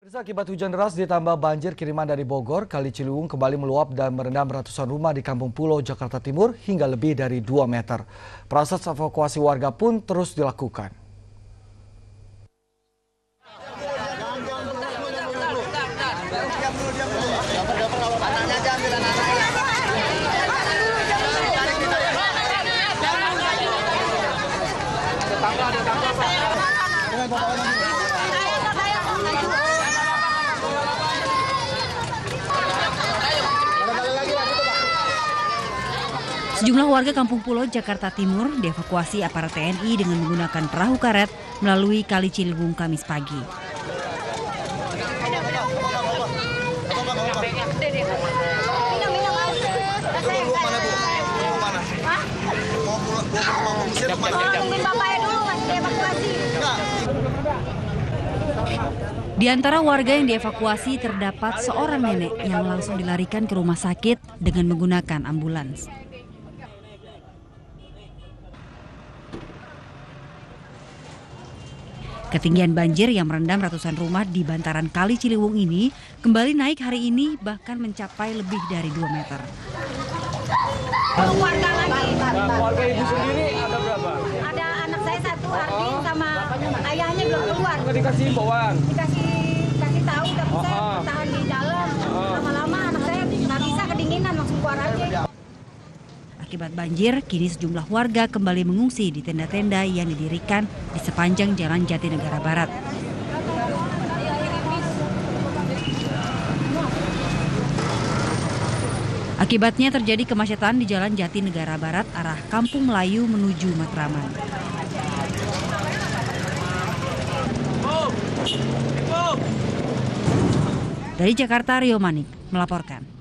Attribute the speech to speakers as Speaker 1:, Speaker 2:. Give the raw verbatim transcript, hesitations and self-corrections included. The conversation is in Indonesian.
Speaker 1: Pemirsa, akibat hujan deras ditambah banjir kiriman dari Bogor, Kali Ciliwung kembali meluap dan merendam ratusan rumah di Kampung Pulo, Jakarta Timur hingga lebih dari dua meter. Proses evakuasi warga pun terus dilakukan.
Speaker 2: Sejumlah warga Kampung Pulo, Jakarta Timur dievakuasi aparat T N I dengan menggunakan perahu karet melalui Kali Ciliwung Kamis pagi. Di antara warga yang dievakuasi terdapat seorang nenek yang langsung dilarikan ke rumah sakit dengan menggunakan ambulans. Ketinggian banjir yang merendam ratusan rumah di bantaran Kali Ciliwung ini kembali naik hari ini bahkan mencapai lebih dari dua meter.
Speaker 3: Warga lagi.
Speaker 4: Keluarga ibu sendiri ada berapa?
Speaker 3: Ada anak saya satu, Ardin, sama ayahnya belum keluar.
Speaker 4: Nggak dikasih himbauan?
Speaker 3: Dikasih kasih tahu, tapi
Speaker 4: Oh,
Speaker 3: saya
Speaker 4: oh.
Speaker 3: bertahan di dalam.
Speaker 4: Oh.
Speaker 3: Lama-lama anak saya nggak bisa, kedinginan, langsung keluar aja.
Speaker 2: Akibat banjir, kini sejumlah warga kembali mengungsi di tenda-tenda yang didirikan di sepanjang Jalan Jatinegara Barat. Akibatnya terjadi kemacetan di Jalan Jatinegara Barat arah Kampung Melayu menuju Matraman. Dari Jakarta, Rio Manik melaporkan.